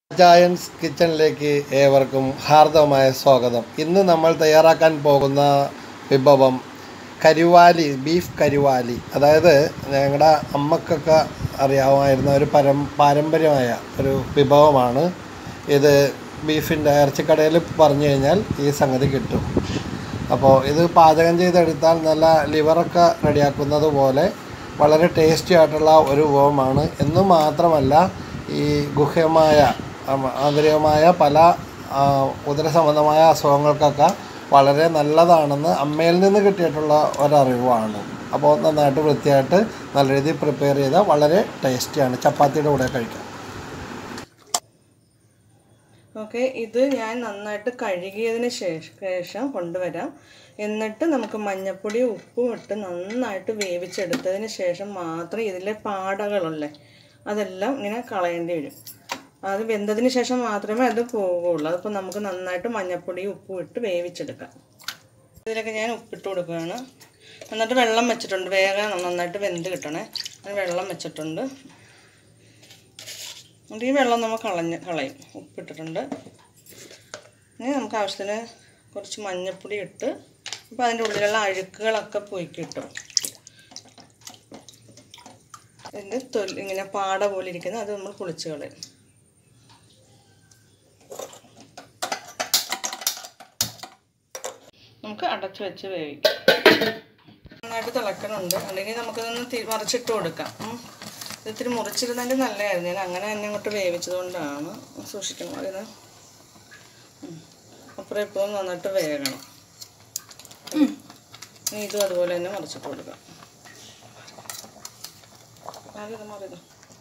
Giants കിച്ചണിലേക്ക് ഏവർക്കും ഹാർദവമായ സ്വാഗതം. ഇന്ന് നമ്മൾ തയ്യാറാക്കാൻ പോകുന്ന വിഭവം കരുവാലി, ബീഫ് കരുവാലി. അതായത് ഞങ്ങളുടെ അമ്മക്കൊക്കെ അറിയാമായിരുന്ന ഒരു പാരമ്പര്യമായ ഒരു വിഭവമാണ് ഇത്. ബീഫിൻ്റെ ഇറച്ചിക്കടയിൽ പറഞ്ഞു കഴിഞ്ഞാൽ ഈ സംഗതി കിട്ടും. അപ്പോൾ ഇത് പാചകം ചെയ്തെടുത്താൽ നല്ല ലിവറൊക്കെ റെഡിയാക്കുന്നത് പോലെ വളരെ ടേസ്റ്റി ആയിട്ടുള്ള ഒരു വിഭവമാണ്. എന്നു മാത്രമല്ല ഈ ഗുഹ്യമായ ആന്തരികമായ പല ഉദര സംബന്ധമായ അസുഖങ്ങൾക്കൊക്കെ വളരെ നല്ലതാണെന്ന് അമ്മയിൽ നിന്ന് കിട്ടിയിട്ടുള്ള ഒരറിവാണ്. അപ്പോൾ നന്നായിട്ട് വൃത്തിയായിട്ട് നല്ല രീതിയിൽ പ്രിപ്പയർ ചെയ്താൽ വളരെ ടേസ്റ്റിയാണ്. ചപ്പാത്തിയുടെ കൂടെ കഴിക്കാം. ഓക്കെ, ഇത് ഞാൻ നന്നായിട്ട് കഴുകിയതിന് ശേഷം കൊണ്ടുവരാം. എന്നിട്ട് നമുക്ക് മഞ്ഞൾപ്പൊടി ഉപ്പും ഇട്ട് നന്നായിട്ട് വേവിച്ചെടുത്തതിന് ശേഷം മാത്രം ഇതിലെ പാടകളുള്ളേ അതെല്ലാം ഇങ്ങനെ കളയേണ്ടി വരും. അത് വെന്തതിന് ശേഷം മാത്രമേ അത് പോകുള്ളൂ. അതിപ്പോൾ നമുക്ക് നന്നായിട്ട് മഞ്ഞൾപ്പൊടിയും ഉപ്പും ഇട്ട് വേവിച്ചെടുക്കാം. ഇതിലൊക്കെ ഞാൻ ഉപ്പിട്ട് കൊടുക്കുകയാണ്. എന്നിട്ട് വെള്ളം വെച്ചിട്ടുണ്ട്, വേഗം നന്നായിട്ട് വെന്ത് കിട്ടണേ. അത് വെള്ളം വെച്ചിട്ടുണ്ട്. എന്നിട്ട് ഈ വെള്ളം നമ്മൾ കളയും. ഉപ്പിട്ടിട്ടുണ്ട്. ഇനി നമുക്ക് ആവശ്യത്തിന് കുറച്ച് മഞ്ഞൾപ്പൊടി ഇട്ട് അപ്പോൾ അതിൻ്റെ ഉള്ളിലുള്ള അഴുക്കുകളൊക്കെ പോയി കിട്ടും. ഇതിൻ്റെ ഇങ്ങനെ പാട പോലെ ഇരിക്കുന്നത് അത് നമ്മൾ പൊളിച്ച് കളയും. നമുക്ക് അടച്ച് വെച്ച് വേവിക്കാം. നന്നായിട്ട് തിളക്കണുണ്ട്. അല്ലെങ്കിൽ നമുക്കിതൊന്ന് മറിച്ചിട്ട് കൊടുക്കാം. ഇത്തിരി മുറിച്ചിരുന്നതിൻ്റെ നല്ലതായിരുന്നു. ഞാൻ അങ്ങനെ തന്നെ അങ്ങോട്ട് വേവിച്ചത് കൊണ്ടാണ്. സൂക്ഷിക്കണം അതിന്. അപ്പുറം ഇപ്പുറം നന്നായിട്ട് വേകണം. ഇനി ഇതും അതുപോലെ തന്നെ മറിച്ചിട്ട് കൊടുക്കാം. ആദ്യം മറിയത്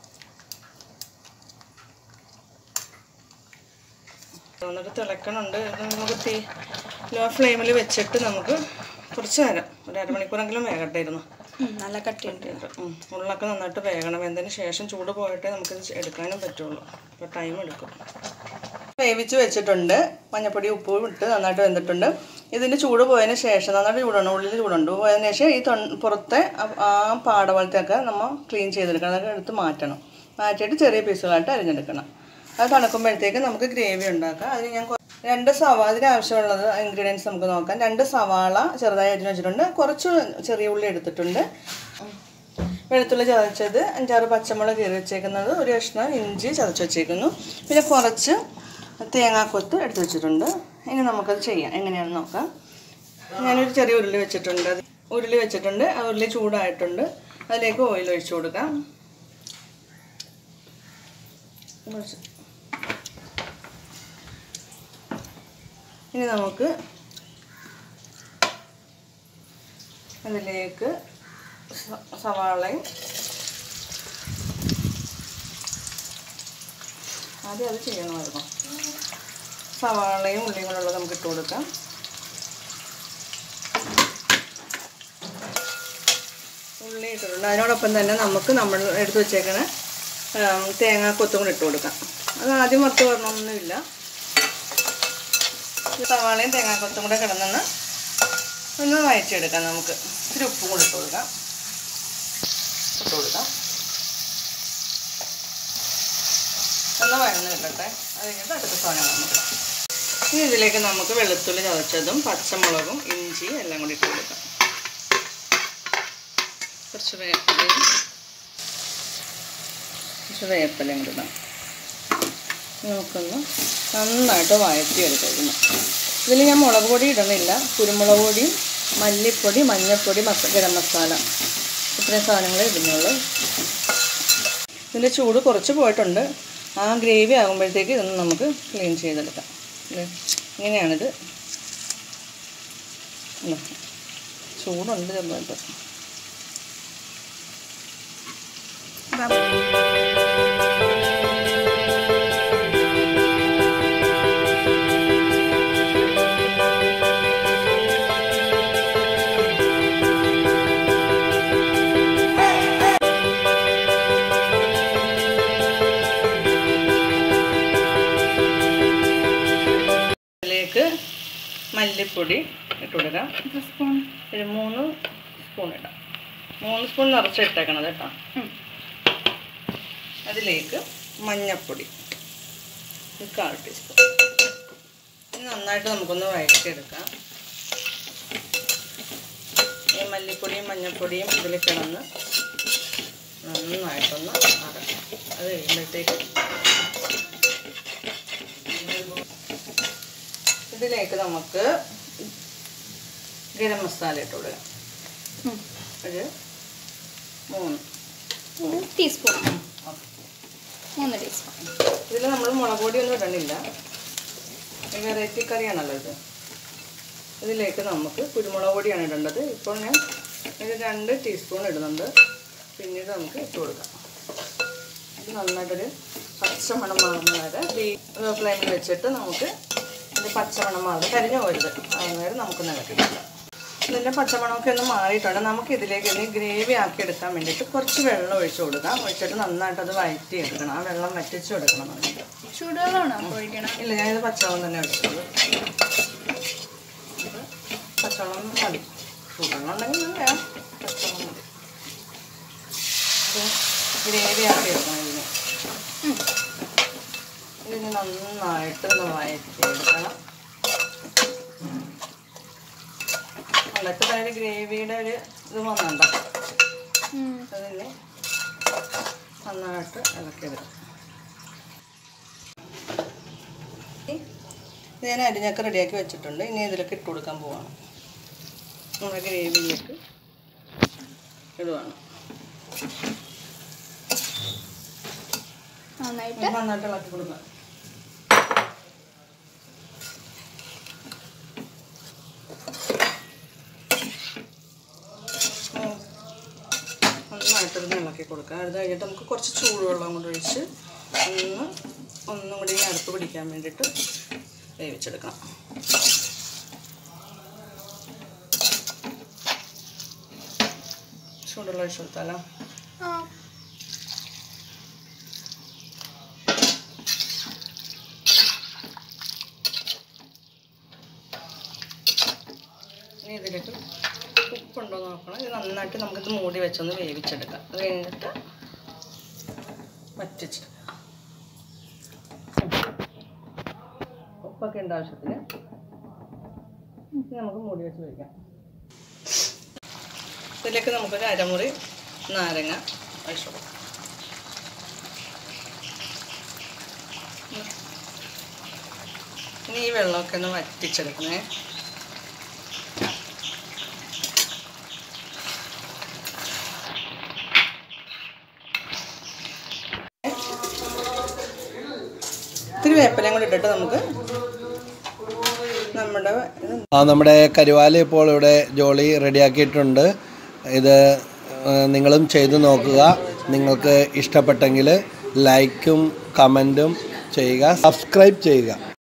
നന്നായിട്ട് തിളക്കണുണ്ട്. ഇത് നമുക്ക് ലോ ഫ്ലെയിമിൽ വെച്ചിട്ട് നമുക്ക് കുറച്ച് നേരം ഒരു അരമണിക്കൂറെങ്കിലും വേകട്ടായിരുന്നു. നല്ല കട്ടിയുണ്ട്. ഉള്ളൊക്കെ നന്നായിട്ട് വേകണം. വെന്തതിന് ശേഷം ചൂട് പോയിട്ടേ നമുക്കിത് എടുക്കാനും പറ്റുള്ളൂ. അപ്പോൾ ടൈം എടുക്കും. വേവിച്ച് വെച്ചിട്ടുണ്ട്. മഞ്ഞൾപ്പൊടി ഉപ്പും ഇട്ട് നന്നായിട്ട് വെന്തിട്ടുണ്ട്. ഇതിൻ്റെ ചൂട് പോയതിന് ശേഷം നന്നായിട്ട് ചൂടുണ്ട്, ഉള്ളിൽ ചൂടുണ്ട്. പോയതിന് ശേഷം ഈ പുറത്തെ ആ പാട പോലത്തെയൊക്കെ നമ്മൾ ക്ലീൻ ചെയ്തെടുക്കണം. അതൊക്കെ എടുത്ത് മാറ്റണം. മാറ്റിയിട്ട് ചെറിയ പീസുകളായിട്ട് അരിഞ്ഞെടുക്കണം. അത് തണുക്കുമ്പോഴത്തേക്ക് നമുക്ക് ഗ്രേവി ഉണ്ടാക്കാം. അതിന് ഞാൻ അതിന് ആവശ്യമുള്ളത് ഇൻഗ്രീഡിയൻസ് നമുക്ക് നോക്കാം. 2 സവാള ചെറുതായി അരിഞ്ഞ് വെച്ചിട്ടുണ്ട്. കുറച്ച് ചെറിയ ഉള്ളി എടുത്തിട്ടുണ്ട്. വെളുത്തുള്ളി ചതച്ചത്, 5-6 പച്ചമുളക് കീറി വെച്ചേക്കുന്നത്, ഒരു കഷ്ണം ഇഞ്ചി ചതച്ച് വെച്ചേക്കുന്നു. പിന്നെ കുറച്ച് തേങ്ങാക്കൊത്ത് എടുത്ത് വെച്ചിട്ടുണ്ട്. ഇനി നമുക്കത് ചെയ്യാം. എങ്ങനെയാണെന്ന് നോക്കാം. ഞാനൊരു ചെറിയ ഉരുളി വെച്ചിട്ടുണ്ട്. ആ ഉരുളി ചൂടായിട്ടുണ്ട്. അതിലേക്ക് ഓയിൽ ഒഴിച്ചു കൊടുക്കാം. ഇനി നമുക്ക് അതിലേക്ക് സവാളയും ആദ്യം അത് ചെയ്യണമായിരുന്നു. സവാളയും ഉള്ളിയും കൂടെ നമുക്ക് ഇട്ട് കൊടുക്കാം. ഉള്ളി ഇട്ടിട്ടുണ്ട്. അതിനോടൊപ്പം തന്നെ നമുക്ക് നമ്മൾ എടുത്ത് വെച്ചേക്കണ തേങ്ങാക്കൊത്തും കൂടെ ഇട്ട് കൊടുക്കാം. അത് ആദ്യം വറുത്ത് വരണമൊന്നുമില്ല. സവാളയും തേങ്ങാക്കൊത്തും കൂടെ കിടന്നൊന്ന് വഴറ്റിയെടുക്കാം. നമുക്ക് ഇത്തിരി ഉപ്പും കൂടെ ഇട്ട് കൊടുക്കാം. ഒന്ന് വഴന്ന് കിട്ടട്ടെ. അത് കഴിഞ്ഞിട്ട് അടുത്ത സാധനം നമുക്ക് ഇനി ഇതിലേക്ക് നമുക്ക് വെളുത്തുള്ളി ചതച്ചതും പച്ചമുളകും ഇഞ്ചിയും എല്ലാം കൂടി ഇട്ട് കൊടുക്കാം. കുറച്ച് വേപ്പിലയും കൂടി ഇടാം. നമുക്കൊന്ന് നന്നായിട്ട് വഴറ്റിയെടുക്കുന്നു. ഇതിൽ ഞാൻ മുളക് പൊടി ഇടുന്നില്ല. കുരുമുളക് പൊടിയും മല്ലിപ്പൊടി, മഞ്ഞൾപ്പൊടി, ഗരം മസാല, ഇത്രയും സാധനങ്ങളെ ഇടുന്നുള്ളൂ. ഇതിൻ്റെ ചൂട് കുറച്ച് പോയിട്ടുണ്ട്. ആ ഗ്രേവി ആകുമ്പോഴത്തേക്ക് ഇതൊന്ന് നമുക്ക് ക്ലീൻ ചെയ്തെടുക്കാം. ഇങ്ങനെയാണിത്. ചൂടുണ്ട് ചെറുതായിട്ട്. മല്ലിപ്പൊടി ഇട്ട് കൊടുക്കാം. ഒരു 3 സ്പൂൺ ഇടാം. 3 സ്പൂൺ നിറച്ച് ഇട്ടേക്കണത് കേട്ടോ. അതിലേക്ക് മഞ്ഞൾപ്പൊടി 1/4 ടീസ്പൂൺ. ഇനി നന്നായിട്ട് നമുക്കൊന്ന് വഴറ്റിയെടുക്കാം. ഈ മല്ലിപ്പൊടിയും മഞ്ഞൾപ്പൊടിയും ഇതിൽ കിടന്ന് നന്നായിട്ടൊന്ന് അടക്കാം. അത് കഴിയുമ്പോഴത്തേക്ക് ഇതിലേക്ക് നമുക്ക് ഗരം മസാല ഇട്ട് കൊടുക്കാം. ഒരു 3 ടീസ്പൂൺ. 3 ടീസ്പൂൺ. ഇതിൽ നമ്മൾ മുളക് പൊടിയൊന്നും ഇടണില്ല. വെറൈറ്റി കറിയാണല്ലോ ഇത്. ഇതിലേക്ക് നമുക്ക് കുരുമുളക് പൊടിയാണ് ഇടേണ്ടത്. ഇപ്പോൾ ഞാൻ ഇത് 2 ടീസ്പൂൺ ഇടുന്നുണ്ട്. പിന്നീട് നമുക്ക് ഇട്ട് കൊടുക്കാം. ഇത് നന്നായിട്ടൊരു പച്ചമണം മാറുന്ന വരെ ഫ്ലെയിമിൽ വെച്ചിട്ട് നമുക്ക് ഇത് പച്ചമണം മാറുന്നത് കരിഞ്ഞു പോരുത്. അതുവരെ നമുക്കൊന്ന് ഇളക്കി കൊടുക്കാം. ഇതിൻ്റെ പച്ചമണമൊക്കെ ഒന്ന് മാറിയിട്ടുണ്ട്. നമുക്ക് ഇതിലേക്ക് ഇനി ഗ്രേവി ആക്കി എടുക്കാൻ വേണ്ടിയിട്ട് കുറച്ച് വെള്ളം ഒഴിച്ച് കൊടുക്കാം. ഒഴിച്ചിട്ട് നന്നായിട്ട് അത് വഴറ്റി എടുക്കണം. ആ വെള്ളം വറ്റിച്ച് കൊടുക്കണം. നമുക്ക് ചൂടുവെള്ളമാണോ ഒഴിക്കണം? ഇല്ല, ഞാനിത് പച്ചവെള്ളം തന്നെ ഒഴിച്ചോളൂ. പച്ചവെള്ളം മതി. ചൂടുവെള്ളം ഉണ്ടെങ്കിൽ വേണം, പച്ചവെള്ളം മതി. ഇത് ഗ്രേവി ആക്കി എടുക്കണം. ഇതിന് നന്നായിട്ട് ഒന്ന് വഴറ്റി എടുക്കണം. അതൊക്കെ തന്നെ ഗ്രേവിയുടെ ഒരു ഇത് വന്നുണ്ടോ. അതിന് നന്നായിട്ട് ഇളക്കിയെടുക്കാം. ഇത് ഞാൻ അരിഞ്ഞൊക്കെ റെഡിയാക്കി വെച്ചിട്ടുണ്ട്. ഇനി ഇതിലേക്ക് ഇട്ട് കൊടുക്കാൻ പോവാണ്. നമ്മുടെ ഗ്രേവിയിലേക്ക് ഇടുവാണ്. നന്നായിട്ട് ഇളക്കി കൊടുക്കാം. നന്നായിട്ടൊന്ന് ഇളക്കി കൊടുക്കാം. അത് കഴിഞ്ഞിട്ട് നമുക്ക് കുറച്ച് ചൂടുവെള്ളം കൊണ്ട് ഒഴിച്ച് ഒന്നും കൂടി അരപ്പ് പിടിക്കാൻ വേണ്ടിയിട്ട് വേവിച്ചെടുക്കാം. ചൂടുവെള്ളം ഒഴിച്ച് കൊടുത്താലോ? ഇനി ഇതിലേക്ക് ഉപ്പുണ്ടോ നോക്കണം. ഇത് നന്നായിട്ട് നമുക്കിത് മൂടി വെച്ചൊന്ന് വേവിച്ചെടുക്കാം. അത് കഴിഞ്ഞിട്ട് വറ്റിച്ചെടുക്കാം. ഉപ്പൊക്കെ ഉണ്ട് ആവശ്യത്തിന്. നമുക്ക് മൂടി വെച്ച് വയ്ക്കാം. ഇതിലേക്ക് നമുക്കൊരു അരമുറി നാരങ്ങ ഒഴിച്ച് കൊടുക്കാം. ഇനി ഈ വെള്ളമൊക്കെ ഒന്ന് വറ്റിച്ചെടുക്കണേ. ഇത്തിരി വേപ്പിലയും കൂടി ഇട്ടിട്ട് നമുക്ക് നമ്മുടെ കരുവാലി ഇപ്പോൾ ഇവിടെ ജോളി റെഡിയാക്കിയിട്ടുണ്ട്. ഇത് നിങ്ങളും ചെയ്തു നോക്കുക. നിങ്ങൾക്ക് ഇഷ്ടപ്പെട്ടെങ്കിൽ ലൈക്കും കമൻറ്റും ചെയ്യുക, സബ്സ്ക്രൈബ് ചെയ്യുക.